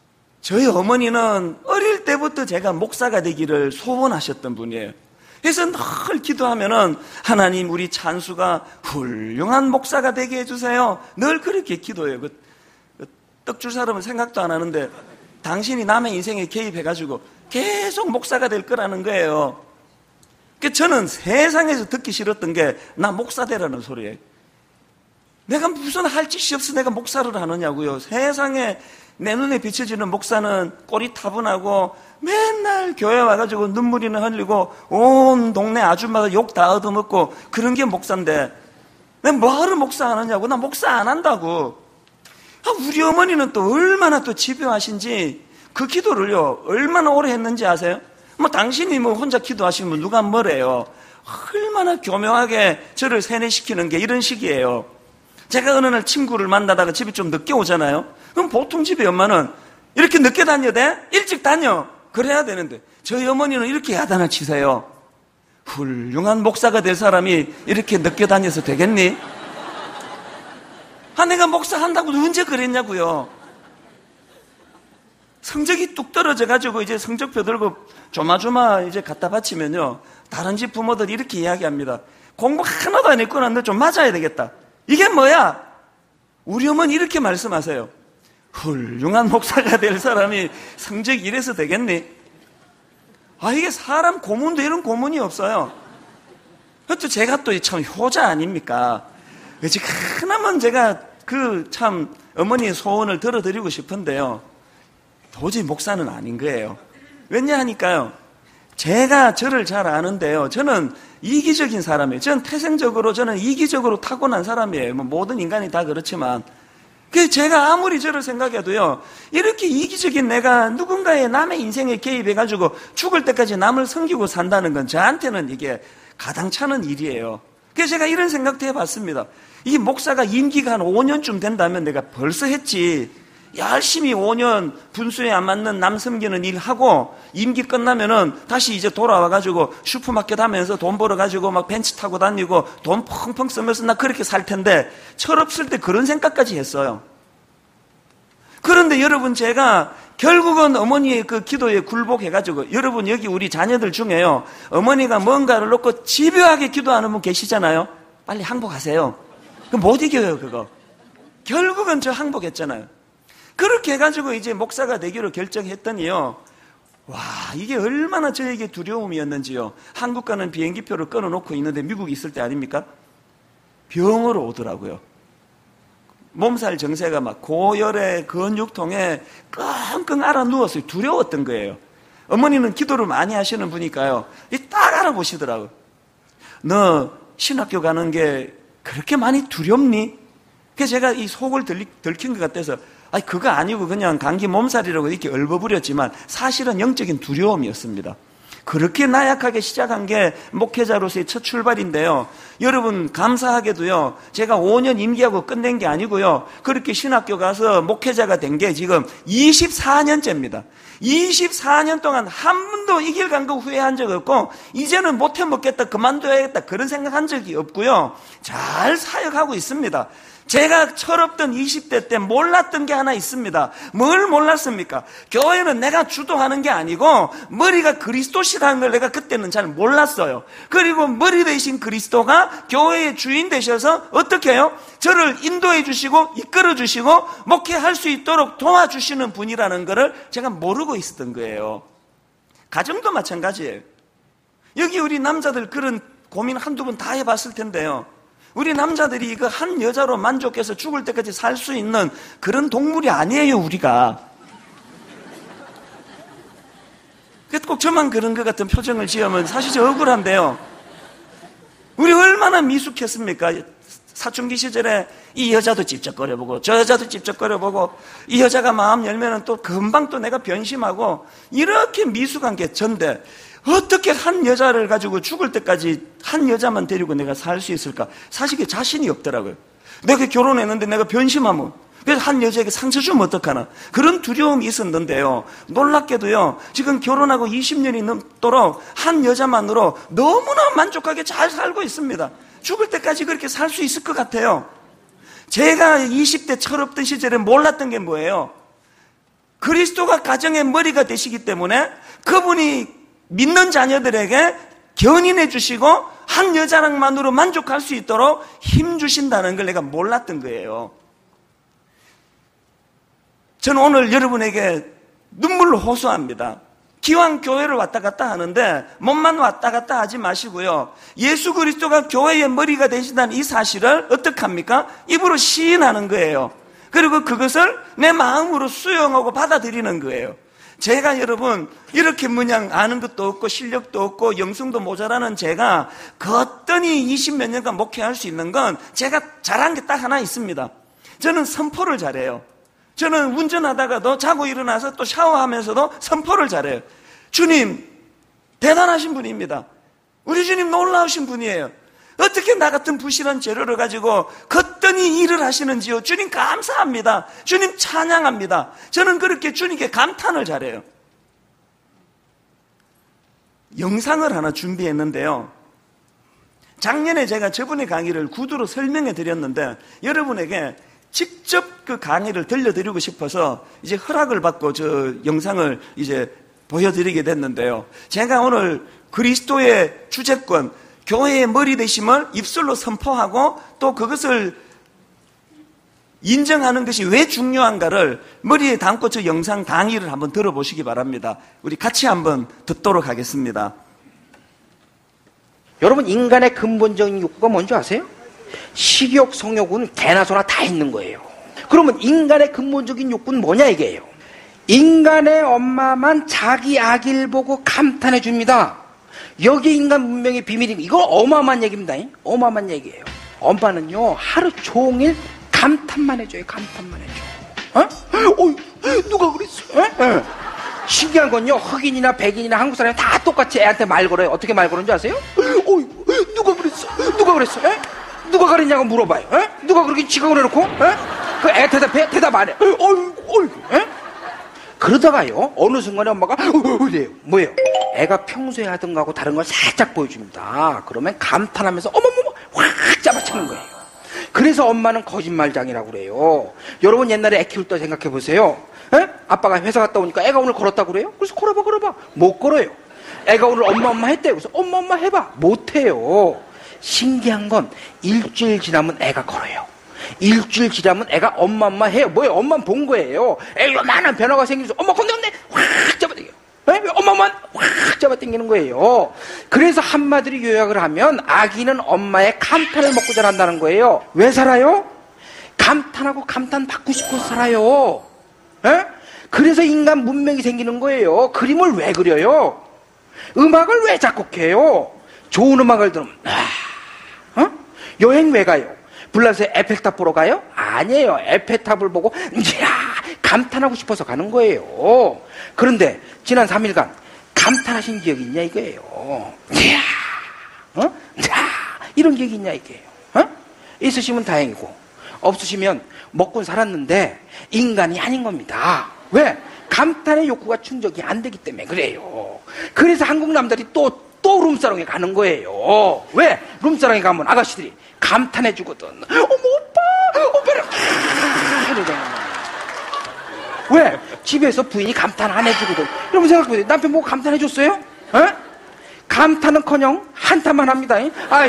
저희 어머니는 어릴 때부터 제가 목사가 되기를 소원하셨던 분이에요. 그래서 늘 기도하면은 하나님 우리 찬수가 훌륭한 목사가 되게 해주세요. 늘 그렇게 기도해요. 그, 그 떡줄 사람은 생각도 안 하는데 당신이 남의 인생에 개입해가지고 계속 목사가 될 거라는 거예요. 그러니까 저는 세상에서 듣기 싫었던 게 나 목사 되라는 소리예요. 내가 무슨 할 짓이 없어 내가 목사를 하느냐고요. 세상에 내 눈에 비춰지는 목사는 꼴이 타분하고 맨날 교회 와가지고 눈물이나 흘리고 온 동네 아줌마가 욕 다 얻어먹고 그런 게 목사인데 내가 뭐하러 목사 하느냐고. 나 목사 안 한다고. 우리 어머니는 또 얼마나 또 집요하신지 그 기도를요 얼마나 오래 했는지 아세요? 뭐 당신이 뭐 혼자 기도하시면 누가 뭐래요. 얼마나 교묘하게 저를 세뇌시키는 게 이런 식이에요. 제가 어느 날 친구를 만나다가 집에 좀 늦게 오잖아요. 그럼 보통 집에 엄마는 이렇게 늦게 다녀도 돼? 일찍 다녀. 그래야 되는데 저희 어머니는 이렇게 야단을 치세요. 훌륭한 목사가 될 사람이 이렇게 늦게 다녀서 되겠니? 아, 내가 목사 한다고 언제 그랬냐고요. 성적이 뚝 떨어져가지고 이제 성적표 들고 조마조마 이제 갖다 바치면요. 다른 집 부모들이 이렇게 이야기합니다. 공부 하나도 안 했구나. 너 좀 맞아야 되겠다. 이게 뭐야? 우리 어머니 이렇게 말씀하세요. 훌륭한 목사가 될 사람이 성적이 이래서 되겠니? 아, 이게 사람 고문도 이런 고문이 없어요. 그것도 제가 또 참 효자 아닙니까? 그래서 하나만 제가 그 참 어머니의 소원을 들어드리고 싶은데요. 도저히 목사는 아닌 거예요. 왜냐하니까요. 제가 저를 잘 아는데요. 저는 이기적인 사람이에요. 저는 태생적으로 저는 이기적으로 타고난 사람이에요. 뭐 모든 인간이 다 그렇지만. 그 제가 아무리 저를 생각해도요. 이렇게 이기적인 내가 누군가의 남의 인생에 개입해가지고 죽을 때까지 남을 섬기고 산다는 건 저한테는 이게 가당찮은 일이에요. 그래서 제가 이런 생각도 해봤습니다. 이 목사가 임기가 한 오 년쯤 된다면 내가 벌써 했지. 열심히 오 년 분수에 안 맞는 남 섬기는 일 하고 임기 끝나면은 다시 이제 돌아와가지고 슈퍼마켓 하면서 돈 벌어가지고 막 벤츠 타고 다니고 돈 펑펑 쓰면서 나 그렇게 살 텐데 철없을 때 그런 생각까지 했어요. 그런데 여러분 제가 결국은 어머니의 그 기도에 굴복해가지고 여러분 여기 우리 자녀들 중에요. 어머니가 뭔가를 놓고 집요하게 기도하는 분 계시잖아요. 빨리 항복하세요. 그 못 이겨요 그거. 결국은 저 항복했잖아요. 그렇게 해가지고 이제 목사가 되기로 결정했더니요. 와, 이게 얼마나 저에게 두려움이었는지요. 한국 가는 비행기표를 끊어놓고 있는데 미국에 있을 때 아닙니까? 병으로 오더라고요. 몸살 증세가 막 고열에 근육통에 끙끙 앓아 누웠어요. 두려웠던 거예요. 어머니는 기도를 많이 하시는 분이니까요. 딱 알아보시더라고요. 너 신학교 가는 게 그렇게 많이 두렵니? 그래서 제가 이 속을 들리, 들킨 것 같아서 아니 그거 아니고 그냥 감기 몸살이라고 이렇게 얼버무렸지만 사실은 영적인 두려움이었습니다. 그렇게 나약하게 시작한 게 목회자로서의 첫 출발인데요. 여러분 감사하게도요. 제가 오 년 임기하고 끝낸 게 아니고요. 그렇게 신학교 가서 목회자가 된 게 지금 이십사 년째입니다. 이십사 년 동안 한 번도 이 길 간 거 후회한 적 없고 이제는 못해 먹겠다 그만둬야겠다 그런 생각한 적이 없고요. 잘 사역하고 있습니다. 제가 철없던 이십 대 때 몰랐던 게 하나 있습니다. 뭘 몰랐습니까? 교회는 내가 주도하는 게 아니고 머리가 그리스도시라는 걸 내가 그때는 잘 몰랐어요. 그리고 머리 대신 그리스도가 교회의 주인 되셔서 어떻게 해요? 저를 인도해 주시고 이끌어 주시고 목회할 수 있도록 도와주시는 분이라는 것을 제가 모르고 있었던 거예요. 가정도 마찬가지예요. 여기 우리 남자들 그런 고민 한두 번 다 해봤을 텐데요. 우리 남자들이 그 한 여자로 만족해서 죽을 때까지 살 수 있는 그런 동물이 아니에요, 우리가. 그래서 꼭 저만 그런 것 같은 표정을 지으면 사실 저 억울한데요. 우리 얼마나 미숙했습니까? 사춘기 시절에 이 여자도 찝쩍거려보고 저 여자도 찝쩍거려보고 이 여자가 마음 열면은 또 금방 또 내가 변심하고 이렇게 미숙한 게 전데 어떻게 한 여자를 가지고 죽을 때까지 한 여자만 데리고 내가 살 수 있을까? 사실 그 자신이 없더라고요. 내가 결혼했는데 내가 변심하면 그래서 한 여자에게 상처 주면 어떡하나 그런 두려움이 있었는데요. 놀랍게도요. 지금 결혼하고 이십 년이 넘도록 한 여자만으로 너무나 만족하게 잘 살고 있습니다. 죽을 때까지 그렇게 살 수 있을 것 같아요. 제가 이십 대 철없던 시절에 몰랐던 게 뭐예요? 그리스도가 가정의 머리가 되시기 때문에 그분이 믿는 자녀들에게 견인해 주시고 한 여자랑만으로 만족할 수 있도록 힘 주신다는 걸 내가 몰랐던 거예요. 저는 오늘 여러분에게 눈물로 호소합니다. 기왕 교회를 왔다 갔다 하는데 몸만 왔다 갔다 하지 마시고요. 예수 그리스도가 교회의 머리가 되신다는 이 사실을 어떻게 합니까? 입으로 시인하는 거예요. 그리고 그것을 내 마음으로 수용하고 받아들이는 거예요. 제가 여러분 이렇게 뭐냐 아는 것도 없고 실력도 없고 영성도 모자라는 제가 거뜬히 이십몇 년간 목회할 수 있는 건 제가 잘한 게 딱 하나 있습니다. 저는 선포를 잘해요. 저는 운전하다가도 자고 일어나서 또 샤워하면서도 선포를 잘해요. 주님 대단하신 분입니다. 우리 주님 놀라우신 분이에요. 어떻게 나 같은 부실한 재료를 가지고 거뜬히 일을 하시는지요. 주님 감사합니다. 주님 찬양합니다. 저는 그렇게 주님께 감탄을 잘해요. 영상을 하나 준비했는데요. 작년에 제가 저분의 강의를 구두로 설명해 드렸는데 여러분에게 직접 그 강의를 들려드리고 싶어서 이제 허락을 받고 저 영상을 이제 보여드리게 됐는데요. 제가 오늘 그리스도의 주재권, 교회의 머리 되심을 입술로 선포하고 또 그것을 인정하는 것이 왜 중요한가를 머리에 담고 저 영상 강의를 한번 들어보시기 바랍니다. 우리 같이 한번 듣도록 하겠습니다. 여러분, 인간의 근본적인 욕구가 뭔지 아세요? 식욕, 성욕은 개나 소나 다 있는 거예요. 그러면 인간의 근본적인 욕구는 뭐냐 이게요. 인간의 엄마만 자기 아기를 보고 감탄해 줍니다. 여기 인간 문명의 비밀이, 이거 어마어마한 얘기입니다. 어마어마한 얘기예요. 엄마는요 하루 종일 감탄만 해줘요. 감탄만 해줘. 어? 어? 누가 그랬어? 어? 신기한 건요, 흑인이나 백인이나 한국 사람이 다 똑같이 애한테 말 걸어요. 어떻게 말 걸는지 아세요? 어? 누가 그랬어? 누가 그랬어? 에? 누가 그랬냐고 물어봐요. 에? 누가 그렇게 지각을 해놓고? 에? 그 애 대답해? 대답 안 해. 어이구, 어이구, 에? 그러다가요, 어느 순간에 엄마가, 어, 네, 뭐예요? 애가 평소에 하던 거하고 다른 걸 살짝 보여줍니다. 그러면 감탄하면서, 어머머머, 확 잡아치는 거예요. 그래서 엄마는 거짓말장이라고 그래요. 여러분 옛날에 애 키울 때 생각해 보세요. 에? 아빠가 회사 갔다 오니까 애가 오늘 걸었다고 그래요? 그래서 걸어봐, 걸어봐. 못 걸어요. 애가 오늘 엄마, 엄마 했대요. 그래서 엄마, 엄마 해봐. 못 해요. 신기한 건 일주일 지나면 애가 걸어요. 일주일 지나면 애가 엄마 엄마 해요. 뭐예요? 엄마는 본 거예요. 애 요만한 변화가 생기면서 엄마 건데 건데 확 잡아당겨요. 엄마만 확 잡아당기는 거예요. 그래서 한마디로 요약을 하면 아기는 엄마의 감탄을 먹고 자란다는 거예요. 왜 살아요? 감탄하고 감탄 받고 싶고 살아요. 에? 그래서 인간 문명이 생기는 거예요. 그림을 왜 그려요? 음악을 왜 작곡해요? 좋은 음악을 들으면 아, 어? 여행 왜 가요? 불나서 에펠탑 보러 가요? 아니에요. 에펠탑을 보고 이야 감탄하고 싶어서 가는 거예요. 그런데 지난 삼 일간 감탄하신 기억이 있냐 이거예요. 이야, 어? 이야, 이런 기억이 있냐 이게요. 어? 있으시면 다행이고 없으시면 먹고 살았는데 인간이 아닌 겁니다. 왜? 감탄의 욕구가 충족이 안 되기 때문에 그래요. 그래서 한국 남자들이 또 또 룸사롱에 가는 거예요. 왜? 룸사롱에 가면 아가씨들이 감탄해 주거든. 어머 오빠, 오빠를 이러잖아요. 왜? 집에서 부인이 감탄 안 해주거든. 여러분 생각해보세요. 남편 보고 감탄해 줬어요? 어? 감탄은커녕 한탄만 합니다. 아휴.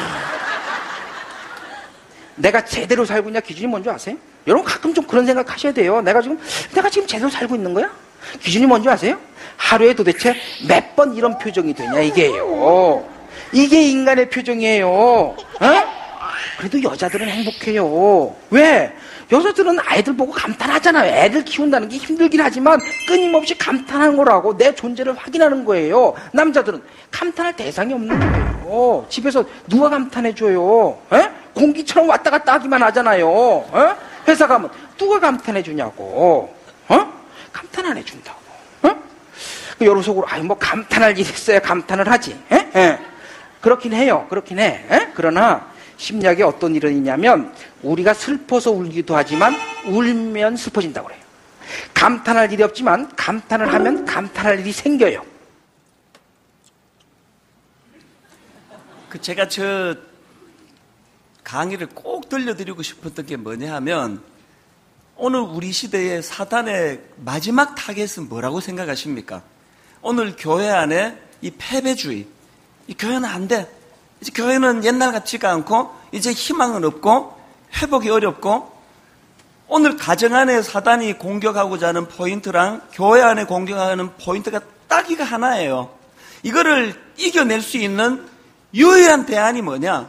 내가 제대로 살고 있냐 기준이 뭔지 아세요? 여러분 가끔 좀 그런 생각 하셔야 돼요. 내가 지금 내가 지금 제대로 살고 있는 거야? 기준이 뭔지 아세요? 하루에 도대체 몇 번 이런 표정이 되냐 이게요. 이게 인간의 표정이에요. 어? 그래도 여자들은 행복해요. 왜? 여자들은 아이들 보고 감탄하잖아요. 애들 키운다는 게 힘들긴 하지만 끊임없이 감탄하는 거라고 내 존재를 확인하는 거예요. 남자들은 감탄할 대상이 없는 거예요. 집에서 누가 감탄해줘요? 에? 공기처럼 왔다 갔다 하기만 하잖아요. 에? 회사 가면 누가 감탄해주냐고. 어? 감탄 안 해준다고. 어? 여러 속으로 아이 뭐 감탄할 일 있어야 감탄을 하지. 에? 에. 그렇긴 해요. 그렇긴 해. 에? 그러나 심리학에 어떤 일이 있냐면 우리가 슬퍼서 울기도 하지만 울면 슬퍼진다고 그래요. 감탄할 일이 없지만 감탄을 하면 감탄할 일이 생겨요. 그 제가 저 강의를 꼭 들려드리고 싶었던 게 뭐냐 하면 오늘 우리 시대의 사단의 마지막 타겟은 뭐라고 생각하십니까? 오늘 교회 안에 이 패배주의, 이 교회는 안 돼. 이제 교회는 옛날 같지가 않고 이제 희망은 없고 회복이 어렵고, 오늘 가정 안에 사단이 공격하고자 하는 포인트랑 교회 안에 공격하는 포인트가 딱 이거 하나예요. 이거를 이겨낼 수 있는 유일한 대안이 뭐냐?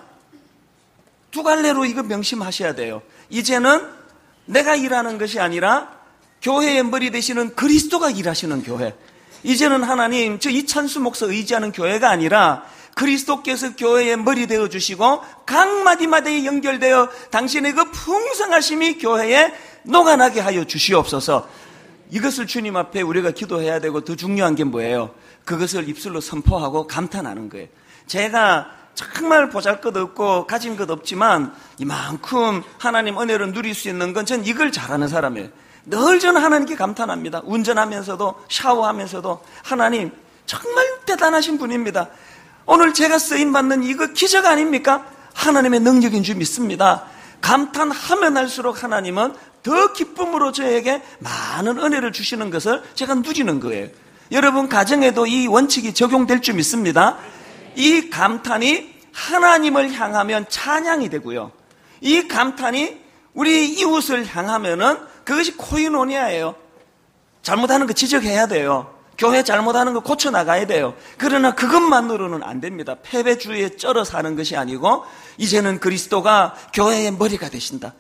두 갈래로 이거 명심하셔야 돼요. 이제는 내가 일하는 것이 아니라 교회의 머리 되시는 그리스도가 일하시는 교회. 이제는 하나님, 저 이찬수 목사 의지하는 교회가 아니라 그리스도께서 교회의 머리 되어주시고 각 마디마디에 연결되어 당신의 그 풍성하심이 교회에 녹아나게 하여 주시옵소서. 이것을 주님 앞에 우리가 기도해야 되고, 더 중요한 게 뭐예요? 그것을 입술로 선포하고 감탄하는 거예요. 제가 정말 보잘것없고 가진 것 없지만 이만큼 하나님 은혜를 누릴 수 있는 건 전 이걸 잘하는 사람이에요. 늘 저는 하나님께 감탄합니다. 운전하면서도 샤워하면서도 하나님 정말 대단하신 분입니다. 오늘 제가 쓰임받는 이거 기적 아닙니까? 하나님의 능력인 줄 믿습니다. 감탄하면 할수록 하나님은 더 기쁨으로 저에게 많은 은혜를 주시는 것을 제가 누리는 거예요. 여러분 가정에도 이 원칙이 적용될 줄 믿습니다. 이 감탄이 하나님을 향하면 찬양이 되고요, 이 감탄이 우리 이웃을 향하면은 그것이 코이노니아예요. 잘못하는 거 지적해야 돼요. 교회 잘못하는 거 고쳐나가야 돼요. 그러나 그것만으로는 안 됩니다. 패배주의에 쩔어 사는 것이 아니고, 이제는 그리스도가 교회의 머리가 되신다.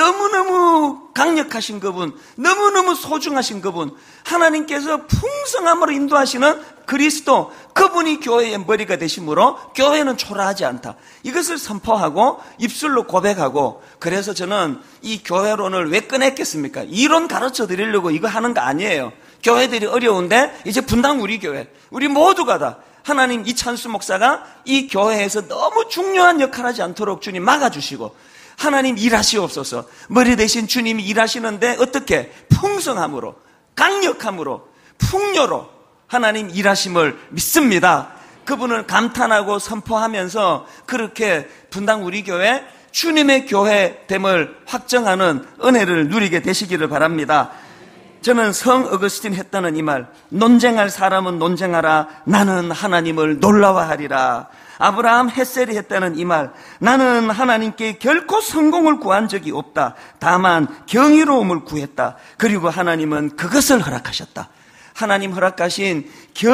너무너무 강력하신 그분, 너무너무 소중하신 그분, 하나님께서 풍성함으로 인도하시는 그리스도, 그분이 교회의 머리가 되심으로 교회는 초라하지 않다. 이것을 선포하고 입술로 고백하고, 그래서 저는 이 교회론을 왜 꺼냈겠습니까? 이론 가르쳐 드리려고 이거 하는 거 아니에요. 교회들이 어려운데 이제 분당 우리 교회, 우리 모두가 다 하나님 이찬수 목사가 이 교회에서 너무 중요한 역할을 하지 않도록 주님 막아주시고, 하나님 일하시옵소서. 머리 대신 주님이 일하시는데 어떻게? 풍성함으로, 강력함으로, 풍요로 하나님 일하심을 믿습니다. 그분을 감탄하고 선포하면서 그렇게 분당 우리 교회 주님의 교회됨을 확정하는 은혜를 누리게 되시기를 바랍니다. 저는 성 어거스틴 했다는 이 말, 논쟁할 사람은 논쟁하라, 나는 하나님을 놀라워하리라. 아브라함 헷셀이 했다는 이 말, 나는 하나님께 결코 성공을 구한 적이 없다. 다만 경이로움을 구했다. 그리고 하나님은 그것을 허락하셨다. 하나님 허락하신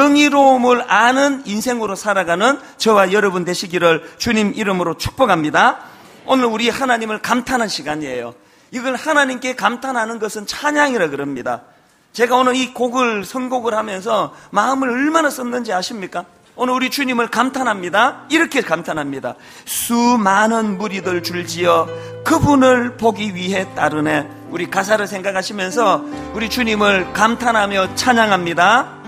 경이로움을 아는 인생으로 살아가는 저와 여러분 되시기를 주님 이름으로 축복합니다. 오늘 우리 하나님을 감탄한 시간이에요. 이걸 하나님께 감탄하는 것은 찬양이라 그럽니다. 제가 오늘 이 곡을 선곡을 하면서 마음을 얼마나 썼는지 아십니까? 오늘 우리 주님을 감탄합니다. 이렇게 감탄합니다. 수많은 무리들 줄지어 그분을 보기 위해 따르네. 우리 가사를 생각하시면서 우리 주님을 감탄하며 찬양합니다.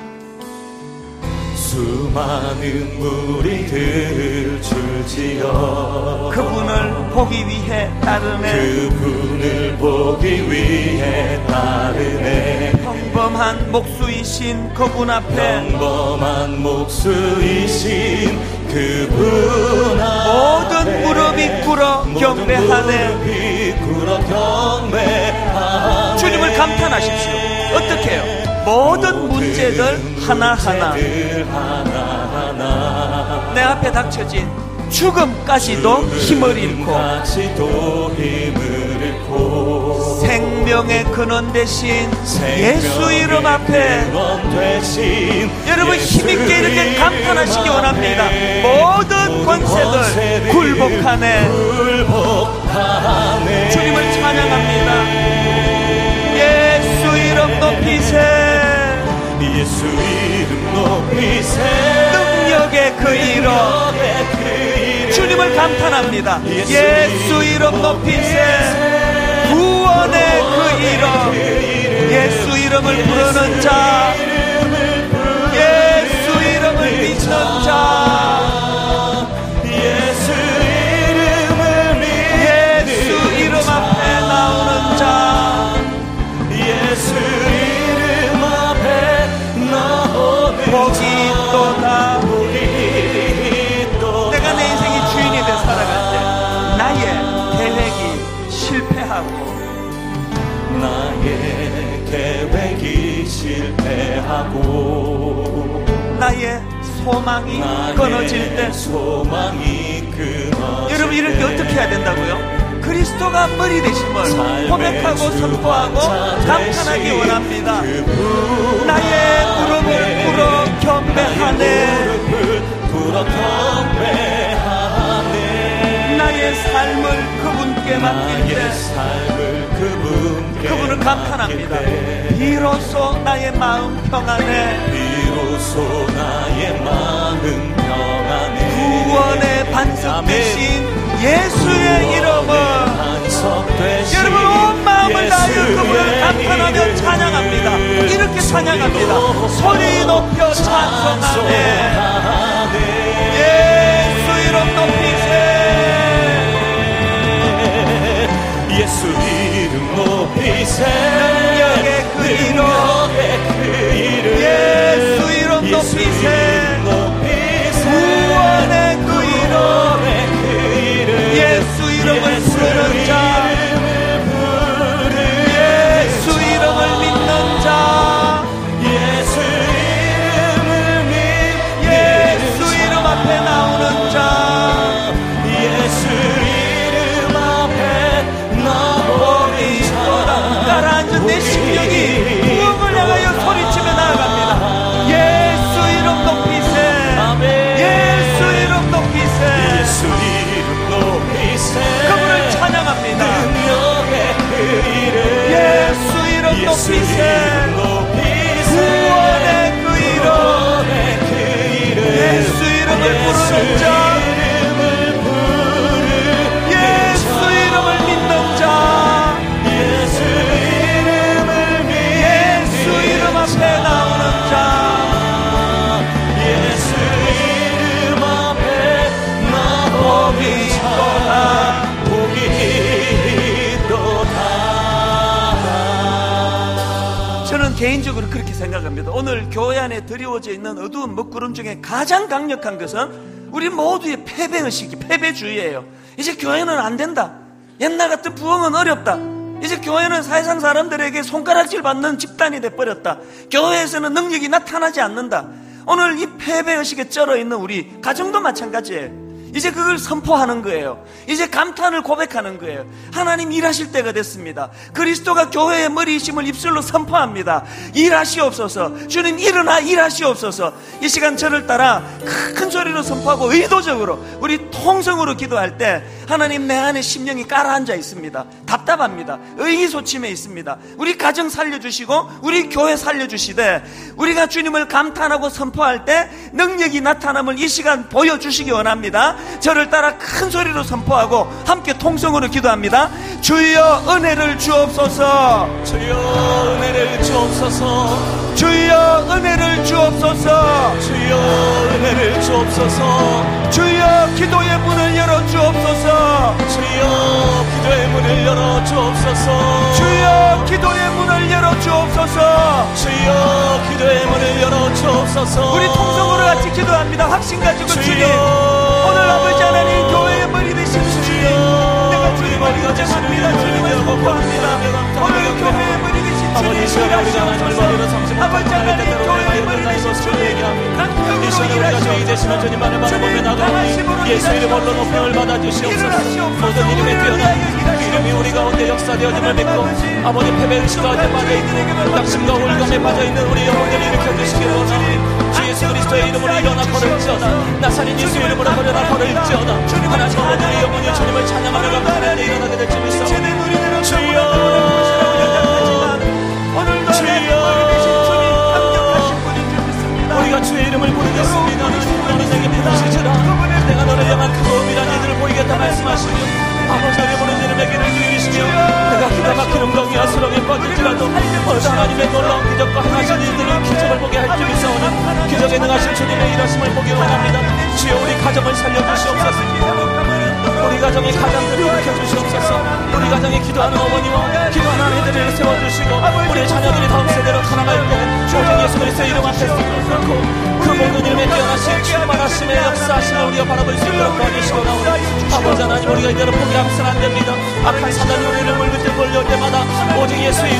수많은 무리들 줄지어 그분을 보기 위해 따르네. 그분을 보기 위해 따르네. 평범한 목수이신 그분 앞에 평범한 목수이신 그분 앞에 모든 무릎이 꿇어 경배하네. 무릎이 꿇어 경배하네. 주님을 감탄하십시오. 어떻게 해요? 모든 문제들 하나하나, 내 앞에 닥쳐진 죽음까지도 힘을 잃고 생명의 근원 대신 예수 이름 앞에 여러분 힘있게 이렇게 감탄하시기 원합니다. 모든 권세들 굴복하네. 주님을 찬양합니다. 예수 이름 높이세. 예수 이름 높이세. 능력의 그 이름. 주님을 감탄합니다. 예수 이름 높이세. 구원의 그 이름. 예수 이름을 부르는 자, 예수 이름을 믿는 자, 예수 이름을 예수 이름 앞에 나오는 자, 예수 이름 앞에 나오는 복이 있도다. 복이 있도다. 내가 내 인생의 주인이 돼 살아갈 때 나의 계획이 실패하고 나의 계획이 실패하고 나의 소망이 나의 끊어질 때 소망이 끊어질 여러분 이럴 때 어떻게 해야 된다고요? 그리스도가 머리 되심을 고백하고 선포하고 감탄하기 원합니다. 나의 무릎을 꿇어 경배하네. 꿇어 경배하네. 나의 삶을 그분께 맡길 때 삶을 그분께 그분은 감탄합니다. 비로소 나의 마음 평안해. 비로소 나의 마음 평안해. 구원의 반석 대신 예수의 이름을 여러분 온 마음을 다하여 그분을 감탄하며 찬양합니다. 이렇게 찬양합니다. 소리 높여 찬송하네. 예수 이름 높이세. 예수 이름 높이세. 능력의 그 이름 예수 이름 높이세. 구원의 그 이름 예수 이름을 부르는 자 예수 이름을 믿는 자 예수 이름을 믿 예수 이름 앞에 나오는 자 예수 이름 앞에 나오는 자 가라앉은 내 심령이 구원을 향하여 소리치며 나아갑니다. 예수 이름 높이세. 예수 이름 높이세. 예수 이름 높이세. 그분을 찬양합니다. 능력의 그 이름 예수 이름 높이세. 구원의 그 이름 예수 이름을 부르는 자 예수 이름을 믿는 자 예수 이름을 믿 예수 이름 앞에 나오는 자 예수 이름 앞에 나오는 자 복이 있도다. 저는 개인적으로 그렇게 생각합니다. 오늘 교회 안에 드리워져 있는 어두운 먹구름 중에 가장 강력한 것은 우리 모두의 패배의식이 패배주의예요. 이제 교회는 안 된다. 옛날 같은 부흥은 어렵다. 이제 교회는 사회상 사람들에게 손가락질 받는 집단이 돼버렸다. 교회에서는 능력이 나타나지 않는다. 오늘 이 패배의식에 쩔어있는 우리 가정도 마찬가지예요. 이제 그걸 선포하는 거예요. 이제 감탄을 고백하는 거예요. 하나님 일하실 때가 됐습니다. 그리스도가 교회의 머리이심을 입술로 선포합니다. 일하시옵소서. 주님 일어나 일하시옵소서. 이 시간 저를 따라 큰 소리로 선포하고 의도적으로 우리 통성으로 기도할 때 하나님 내 안에 심령이 깔아앉아 있습니다. 답답합니다. 의기소침해 있습니다. 우리 가정 살려주시고 우리 교회 살려주시되 우리가 주님을 감탄하고 선포할 때 능력이 나타남을 이 시간 보여주시기 원합니다. 저를 따라 큰 소리로 선포하고 함께 통성으로 기도합니다. 주여 은혜를 주옵소서. 주여 은혜를 주옵소서. 주여 은혜를 주옵소서. 주여 은혜를 주옵소서. 주여 기도의 문을 열어 주옵소서. 주여 기도의 문을 열어 주옵소서. 주여 기도의 문을 열어 주옵소서. 주여 기도의 문을 열어 주옵소서. 우리 통성으로 같이 기도합니다. 확신 가지고 주님 오늘 아버지 하나님 교회의 머리 되시는 주님 내가 주님을 인정합니다. 주님을 선포합니다. 오늘 교회의 머리 되신 주님 일하시옵소서. 아버지 하나님 교회의 머리 되신 주님 강력으로 일하시옵소서. 주님 강하심으로 예수 이름 홀로 높임을 받아주시옵소서. 모든 이름에 뛰어난 그 이름이 우리 가운데 역사되어짐을 믿고 아버지 패배의식 가운데 빠져있는 낙심과 우울감에 빠져있는 우리 영혼들을 일으켜주시기 원합니다. 주 예수 그리스도의 이름으로 일어나 걸을지어다. 나사렛 예수 이름으로 걸어나 걸을지어다. 하나님 모든 우리 영혼이 주님을 찬양하며 감사하는데 일어나게 될 줄 믿사옵니다. 주여 오늘도 우리가 주의 이름을 부르겠습니다. 너는 내게 부르시지라. 내가 너를 향한 크고미란 이들을 보이겠다 말씀하시며 아버지 이름으로 이름의 길을 누이시며 내가 기가 막히는 경이와 수렁에 빠질지라도 어서 하나님의 놀라운 기적과 행하신 이들은 기적을 보게 할 줄 믿사오니 기적에 능하신 주님의 일하심을 보기 원합니다. 주여 우리 가정을 살려주시옵소서. 우리 가정의 가장들을 일으켜주시옵소서. 우리 가정에 기도하는 어머니와 기도하는 아이들을 세워주시고 우리의 자녀들이 다음 세대로 살아갈 때 오직 예수 그리스도의 이름 앞에 서고 그 모든 이름에 뛰어나신 충만하심의 역사하심을 우리가 바라볼 수 있도록 도와주시고 나오니 아버지 하나님 우리가 이대로 포기하면서는 안 됩니다. 악한 사단이 우리를 물밀듯 몰려올 때마다 오직 예수의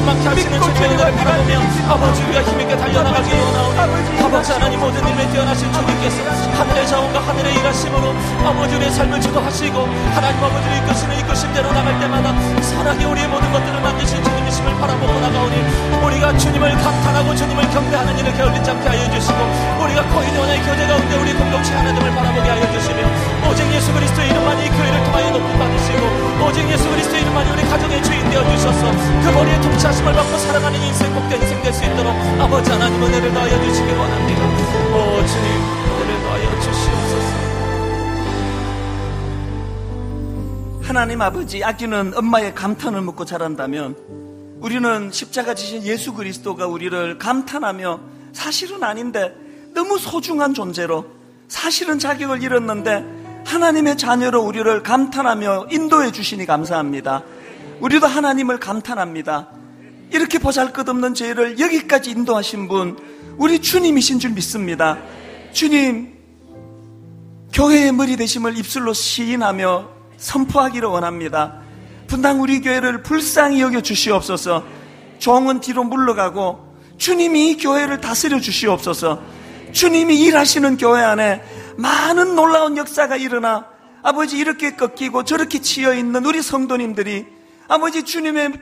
충만케 하시는 주님의 은혜를 바라보며 아버지 우리가 힘있게 달려나가기 원하오니 아버지 하나님 모든 일에 뛰어나신 주님께서 하늘의 자원과 하늘의 일하심으로 아버지 우리의 삶을 주도하시고 하나님 아버지를 이끄시는 이끄심대로 나갈 때마다 선하게 우리의 모든 것들을 만드신 주님이심을 바라보고 나가오니 우리가 주님을 감탄하고 주님을 경배하는 일을 게을리지 않게 하여 주시고 우리가 코인원의 교제 가운데 우리 공동체 하나님을 바라보게 하여 주시며 오직 예수 그리스도의 이름만이 교회를 통하여 높임 받으시고 오직 예수 그리스도의 이름만이 우리 가정의 주인 되어 주셔서 그 머리에 통치하심을 받고 살아가는 인생 복된 인생 될 수 있도록 아버지 하나님 은혜를 더하여 주시기 원합니다. 오 주님 은혜를 더하여 주시옵소서. 하나님 아버지, 아기는 엄마의 감탄을 묻고 자란다면 우리는 십자가 지신 예수 그리스도가 우리를 감탄하며 사실은 아닌데 너무 소중한 존재로 사실은 자격을 잃었는데 하나님의 자녀로 우리를 감탄하며 인도해 주시니 감사합니다. 우리도 하나님을 감탄합니다. 이렇게 보잘것없는 죄를 여기까지 인도하신 분 우리 주님이신 줄 믿습니다. 주님, 교회의 머리 되심을 입술로 시인하며 선포하기를 원합니다. 분당 우리 교회를 불쌍히 여겨 주시옵소서. 종은 뒤로 물러가고 주님이 이 교회를 다스려 주시옵소서. 주님이 일하시는 교회 안에 많은 놀라운 역사가 일어나 아버지 이렇게 꺾이고 저렇게 치여있는 우리 성도님들이 아버지 주님의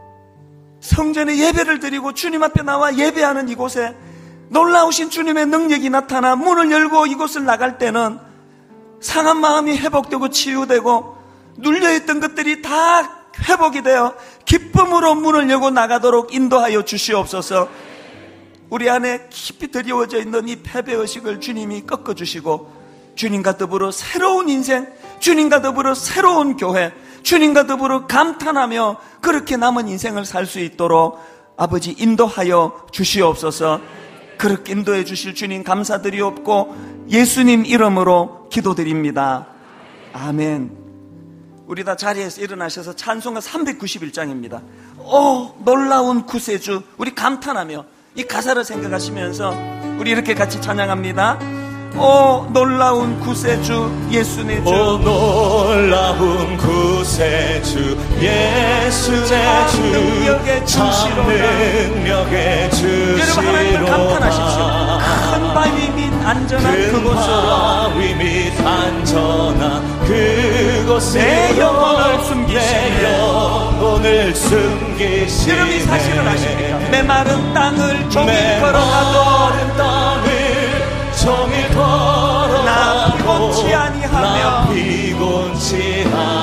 성전에 예배를 드리고 주님 앞에 나와 예배하는 이곳에 놀라우신 주님의 능력이 나타나 문을 열고 이곳을 나갈 때는 상한 마음이 회복되고 치유되고 눌려있던 것들이 다 회복이 되어 기쁨으로 문을 열고 나가도록 인도하여 주시옵소서. 우리 안에 깊이 드리워져 있는 이 패배의식을 주님이 꺾어주시고 주님과 더불어 새로운 인생, 주님과 더불어 새로운 교회, 주님과 더불어 감탄하며 그렇게 남은 인생을 살 수 있도록 아버지 인도하여 주시옵소서. 그렇게 인도해 주실 주님 감사드리옵고 예수님 이름으로 기도드립니다. 아멘. 우리 다 자리에서 일어나셔서 찬송가 삼백구십일 장입니다. 오 놀라운 구세주, 우리 감탄하며 이 가사를 생각하시면서 우리 이렇게 같이 찬양합니다. 오 놀라운 구세주 예수 내 주, 오 놀라운 구세주 예수 내 주, 능력의 주시로다. 능력의 주시로다. 여러분 하나님을 감탄하십시오. 큰 바위 및 안전한 그곳으로 바위 및 안전한 그곳에 내 영혼을 숨기시네. 내 영혼을 숨기시네. 여러분이 사실을 아십니까? 메마른 땅을 종일 걸어가도 메마른 땅을 종일 걸어가도 나 피곤치 아니하며 나 피곤치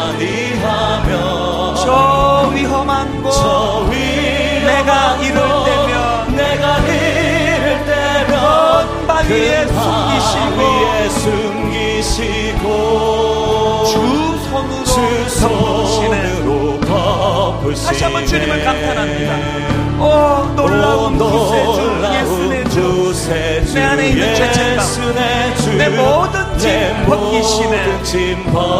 아니하며 저 위험한 곳 저 위험한 내가 이를 곳 때면 내가 이를 때면 큰 바위에 숨기시고 위에 숨기시고 주 손으로 주 손으로 덮으시네. 다시 한번 주님을 감탄합니다. 오 놀라운 구세주 예수 내 주, 내 안에 있는 죄책감, 내 모든 짐 벗기시네. 짐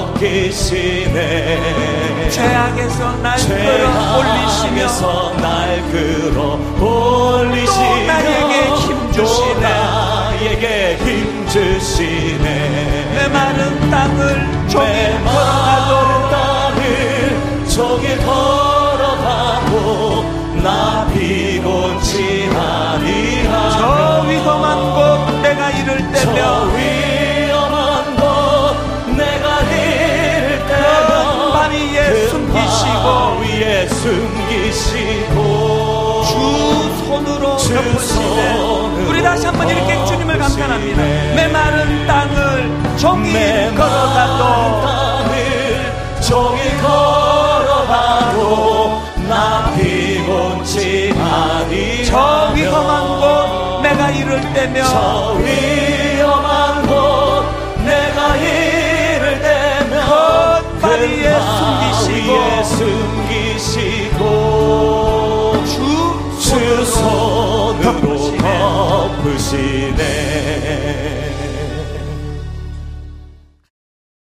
벗기시네. 죄악에서 날 끌어 올리시며 날 끌어 올리시며 또 나에게 힘 주시네. 또 나에게 힘 주시네. 메마른 땅을 종일 걸어가도 땅을 종일 걸어가도 나 피곤치 아니하며 저 위험한 곳 내가 이를 저 때면 위험한 곳 내가 이를 큰 때면 바위에 숨기시고 위에 숨기시고 주 손으로 주 덮으시네. 손으로 우리 다시 한번 이렇게 주님을 감탄합니다. 덮으시네. 메마른 땅을 종일 메마른 걸어가도 땅을 종일 걸어가도 나 피곤치 아니하며 저 위험한 곳 내가 이를 때면 저 위험한 곳 내가 이를 때면 큰 바위에 숨기시고 숨기시고 주 주 손으로 덮으시네. 덮으시네.